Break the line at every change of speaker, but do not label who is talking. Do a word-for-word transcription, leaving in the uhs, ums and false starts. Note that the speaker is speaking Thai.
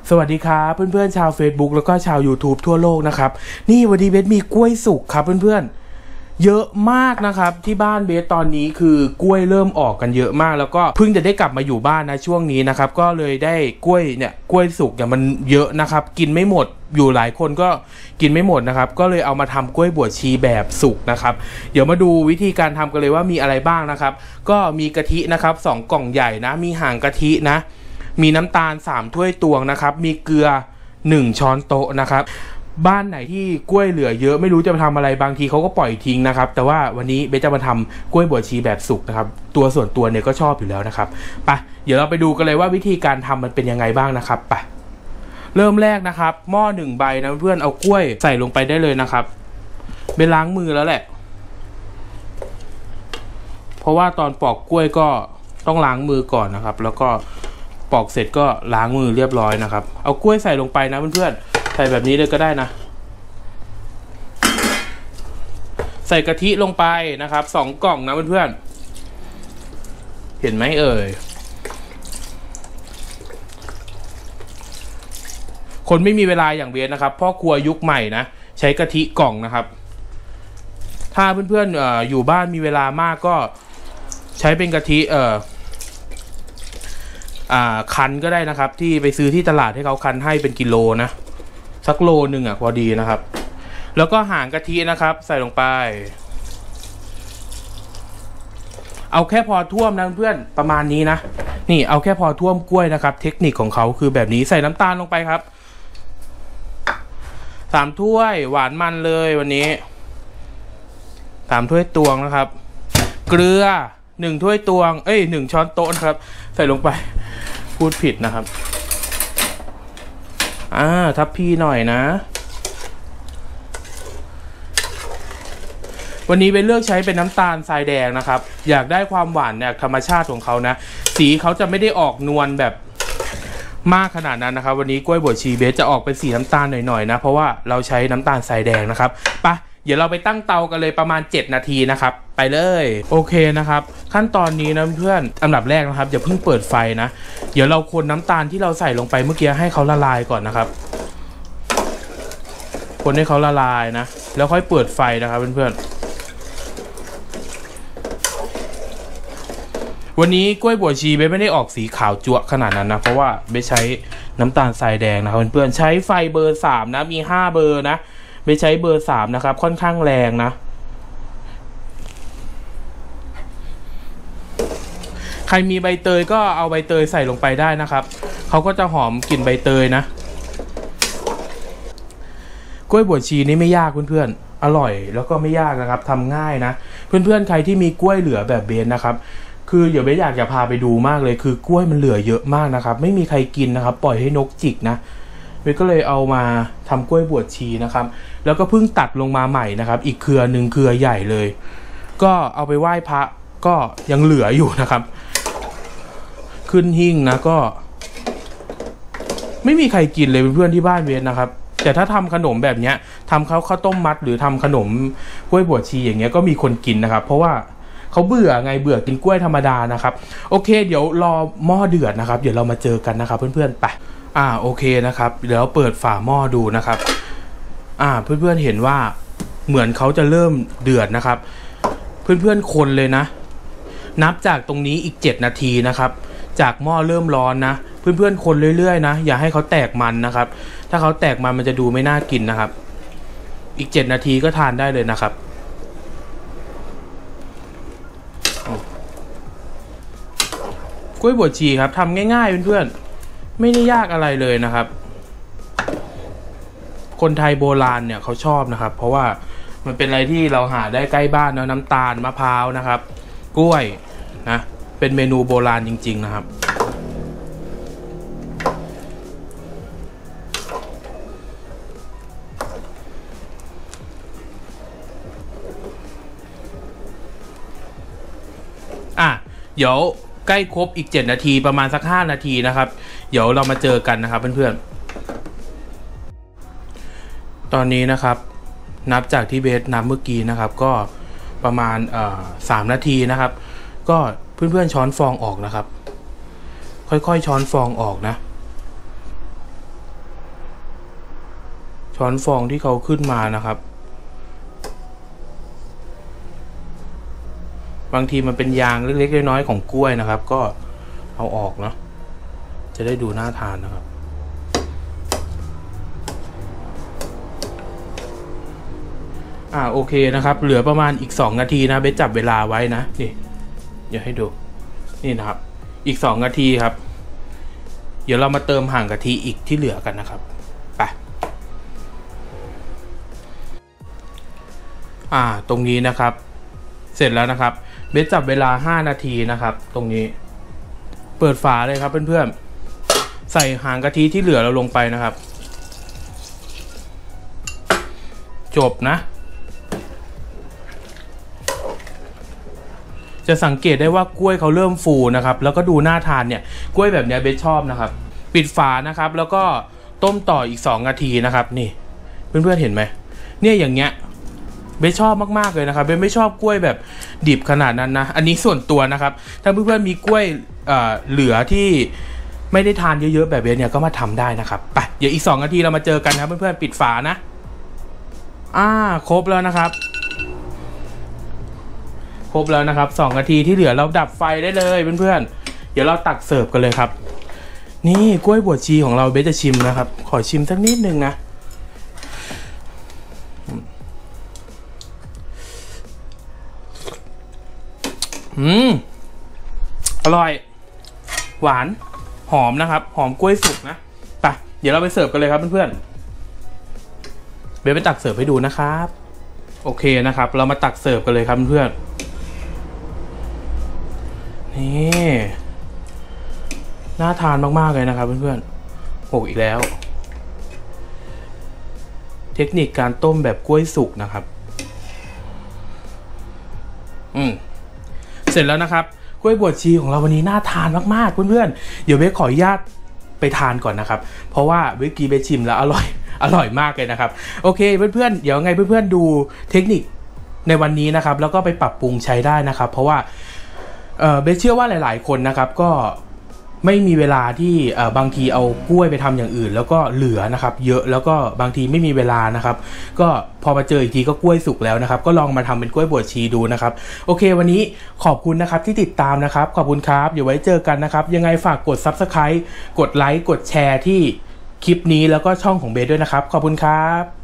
สวัสดีครับเพื่อนๆชาว Facebook แล้วก็ชาว YouTube ทั่วโลกนะครับนี่วันนี้เบสมีกล้วยสุกครับเพื่อนๆเยอะมากนะครับที่บ้านเบสตอนนี้คือกล้วยเริ่มออกกันเยอะมากแล้วก็เพิ่งจะได้กลับมาอยู่บ้านนะช่วงนี้นะครับก็เลยได้กล้วยเนี่ยกล้วยสุกเนี่ยมันเยอะนะครับกินไม่หมดอยู่หลายคนก็กินไม่หมดนะครับก็เลยเอามาทำกล้วยบวชชีแบบสุกนะครับเดี๋ยวมาดูวิธีการทำกันเลยว่ามีอะไรบ้างนะครับก็มีกะทินะครับสองกล่องใหญ่นะมีห่างกะทินะมีน้ำตาลสามถ้วยตวงนะครับมีเกลือหนึ่งช้อนโต๊ะนะครับบ้านไหนที่กล้วยเหลือเยอะไม่รู้จะมาทำอะไรบางทีเขาก็ปล่อยทิ้งนะครับแต่ว่าวันนี้เบสจะมาทำกล้วยบวชชีแบบสุกนะครับตัวส่วนตัวเนี่ยก็ชอบอยู่แล้วนะครับไปเดี๋ยวเราไปดูกันเลยว่าวิธีการทำมันเป็นยังไงบ้างนะครับไปเริ่มแรกนะครับหม้อหนึ่งใบนะเพื่อนเอากล้วยใส่ลงไปได้เลยนะครับเบสล้างมือแล้วแหละเพราะว่าตอนปอกกล้วยก็ต้องล้างมือก่อนนะครับแล้วก็ปอกเสร็จก็ล้างมือเรียบร้อยนะครับเอากล้วยใส่ลงไปนะเพื่อนๆใส่แบบนี้เลยก็ได้นะใส่กะทิลงไปนะครับสองกล่องนะเพื่อนๆเห็นไหมเอ่ยคนไม่มีเวลาอย่างเบสนะครับพ่อครัวยุคใหม่นะใช้กะทิกล่องนะครับถ้าเพื่อนๆ อ, อ, อยู่บ้านมีเวลามากก็ใช้เป็นกะทิเอ่ออ่าคั้นก็ได้นะครับที่ไปซื้อที่ตลาดให้เขาคั้นให้เป็นกิโลนะสักโลหนึ่งอ่ะพอดีนะครับแล้วก็หางกะทินะครับใส่ลงไปเอาแค่พอท่วมนะเพื่อนประมาณนี้นะนี่เอาแค่พอท่วมกล้วยนะครับเทคนิคของเขาคือแบบนี้ใส่น้ำตาลลงไปครับสามถ้วยหวานมันเลยวันนี้สามถ้วยตวงนะครับเกลือหนึ่งถ้วยตวงเอ้ยหนึ่งช้อนโต๊ะนะครับใส่ลงไปพูดผิดนะครับอ่าทับพี่หน่อยนะวันนี้เป็นเลือกใช้เป็นน้ำตาลทรายแดงนะครับอยากได้ความหวานเนี่ยธรรมชาติของเขานะสีเขาจะไม่ได้ออกนวลแบบมากขนาดนั้นนะครับวันนี้กล้วยบวชชีเบสจะออกเป็นสีน้ำตาลหน่อยๆนะเพราะว่าเราใช้น้ำตาลทรายแดงนะครับไปเดี๋ยวเราไปตั้งเตากันเลยประมาณเจ็ดนาทีนะครับไปเลยโอเคนะครับขั้นตอนนี้นะเพื่อนอันดับแรกนะครับอย่าเพิ่งเปิดไฟนะเดี๋ยวเราคนน้ำตาลที่เราใส่ลงไปเมื่อกี้ให้เขาละลายก่อนนะครับคนให้เขาละลายนะแล้วค่อยเปิดไฟนะครับเพื่อนๆวันนี้กล้วยบวชชีเบสไม่ได้ออกสีขาวจั๊วขนาดนั้นนะเพราะว่าเบสใช้น้ำตาลทรายแดงนะครับเพื่อนๆใช้ไฟเบอร์สามนะมีห้าเบอร์นะไม่ใช้เบอร์สามนะครับค่อนข้างแรงนะใครมีใบเตยก็เอาใบเตยใส่ลงไปได้นะครับเขาก็จะหอมกลิ่นใบเตยนะกล้วยบวชชีนี่ไม่ยากเพื่อนๆอร่อยแล้วก็ไม่ยากนะครับทำง่ายนะเพื่อนๆใครที่มีกล้วยเหลือแบบเบสนะครับคือเดี๋ยวเบสอยากจะพาไปดูมากเลยคือกล้วยมันเหลือเยอะมากนะครับไม่มีใครกินนะครับปล่อยให้นกจิกนะเบสก็เลยเอามาทำกล้วยบวชชีนะครับแล้วก็เพิ่งตัดลงมาใหม่นะครับอีกเครือหนึ่งเครือใหญ่เลยก็เอาไปไหว้พระก็ยังเหลืออยู่นะครับขึ้นหิ้งนะก็ไม่มีใครกินเลยเพื่อนๆที่บ้านเบสนะครับแต่ถ้าทำขนมแบบนี้ทำข้าวข้าวต้มมัดหรือทำขนมกล้วยบวชชีอย่างเงี้ยก็มีคนกินนะครับเพราะว่าเขาเบื่อไงเบื่อกินกล้วยธรรมดานะครับโอเคเดี๋ยวรอหม้อเดือดนะครับเดี๋ยวเรามาเจอกันนะครับเพื่อนๆไปอ่าโอเคนะครับเดี๋ยวเปิดฝาหม้อดูนะครับอ่าเพื่อนๆเห็นว่าเหมือนเขาจะเริ่มเดือดนะครับเพื่อนๆคนเลยนะนับจากตรงนี้อีกเจ็ดนาทีนะครับจากหม้อเริ่มร้อนนะเพื่อนๆคนเรื่อยๆนะอย่าให้เขาแตกมันนะครับถ้าเขาแตกมันมันจะดูไม่น่ากินนะครับอีกเจ็ดนาทีก็ทานได้เลยนะครับกล้วยบวชชีครับทำง่ายๆเพื่อนๆไม่ได้ยากอะไรเลยนะครับคนไทยโบราณเนี่ยเขาชอบนะครับเพราะว่ามันเป็นอะไรที่เราหาได้ใกล้บ้านเนาะน้ำตาลมะพร้าวนะครับกล้วยนะเป็นเมนูโบราณจริงๆนะครับอ่ะเดี๋ยวใกล้ครบอีกเจ็ดนาทีประมาณสักห้านาทีนะครับเดี๋ยวเรามาเจอกันนะครับเพื่อนๆตอนนี้นะครับนับจากที่เบสนับเมื่อกี้นะครับก็ประมาณเอ่อสามนาทีนะครับก็เพื่อนๆช้อนฟองออกนะครับค่อยๆช้อนฟองออกนะช้อนฟองที่เขาขึ้นมานะครับบางทีมันเป็นยางเล็กๆน้อยๆของกล้วยนะครับก็เอาออกเนาะจะได้ดูน่าทานนะครับอ่าโอเคนะครับเหลือประมาณอีกสองนาทีนะเบสจับเวลาไว้นะนี่เดี๋ยวให้ดูนี่นะครับอีกสองนาทีครับเดี๋ยวเรามาเติมห่างกะทิอีกที่เหลือกันนะครับไปอ่าตรงนี้นะครับเสร็จแล้วนะครับเบสจับเวลาห้านาทีนะครับตรงนี้เปิดฝาเลยครับเพื่อนๆใส่หางกะทิที่เหลือเราลงไปนะครับจบนะจะสังเกตได้ว่ากล้วยเขาเริ่มฟูนะครับแล้วก็ดูน่าทานเนี่ยกล้วยแบบนี้เบสชอบนะครับปิดฝานะครับแล้วก็ต้มต่ออีกสองนาทีนะครับนี่เพื่อนๆเห็นไหมเนี่ยอย่างเงี้ยเบสชอบมากๆเลยนะครับเบสไม่ชอบกล้วยแบบดิบขนาดนั้นนะอันนี้ส่วนตัวนะครับถ้าเพื่อนๆมีกล้วยเอ่อเหลือที่ไม่ได้ทานเยอะๆแบบเบสเนี่ยก็มาทำได้นะครับไปเดี๋ยวอีกสองนาทีเรามาเจอกันครับเพื่อนๆปิดฝานะอ่าครบแล้วนะครับครบแล้วนะครับสองนาทีที่เหลือเราดับไฟได้เลยเพื่อนๆเดี๋ยวเราตักเสิร์ฟกันเลยครับนี่กล้วยบวชชีของเราเบสจะชิมนะครับขอชิมสักนิดนึงนะอืมอร่อยหวานหอมนะครับหอมกล้วยสุกนะไปเดี๋ยวเราไปเสิร์ฟกันเลยครับเพื่อนๆเบสไปตักเสิร์ฟให้ดูนะครับโอเคนะครับเรามาตักเสิร์ฟกันเลยครับเพื่อนนี่น่าทานมากๆเลยนะครับเพื่อนๆหกอีกแล้วเทคนิคการต้มแบบกล้วยสุกนะครับอืมเสร็จแล้วนะครับกล้วยบวชชีของเราวันนี้น่าทานมากๆเพื่อนๆเดี๋ยวเบสขออนุญาตไปทานก่อนนะครับเพราะว่าเมื่อกี้เบสชิมแล้วอร่อยอร่อยมากเลยนะครับโอเคเพื่อนๆเดี๋ยวไงเพื่อนๆดูเทคนิคในวันนี้นะครับแล้วก็ไปปรับปรุงใช้ได้นะครับเพราะว่าเอ่อเบสเชื่อว่าหลายๆคนนะครับก็ไม่มีเวลาที่เอ่อบางทีเอากล้วยไปทำอย่างอื่นแล้วก็เหลือนะครับเยอะแล้วก็บางทีไม่มีเวลานะครับก็พอมาเจออีกทีก็กล้วยสุกแล้วนะครับก็ลองมาทำเป็นกล้วยบวชชีดูนะครับโอเควันนี้ขอบคุณนะครับที่ติดตามนะครับขอบคุณครับเดี๋ยวไว้เจอกันนะครับยังไงฝากกด ซับสไครบ์ กดไลค์กดแชร์ที่คลิปนี้แล้วก็ช่องของเบสด้วยนะครับขอบคุณครับ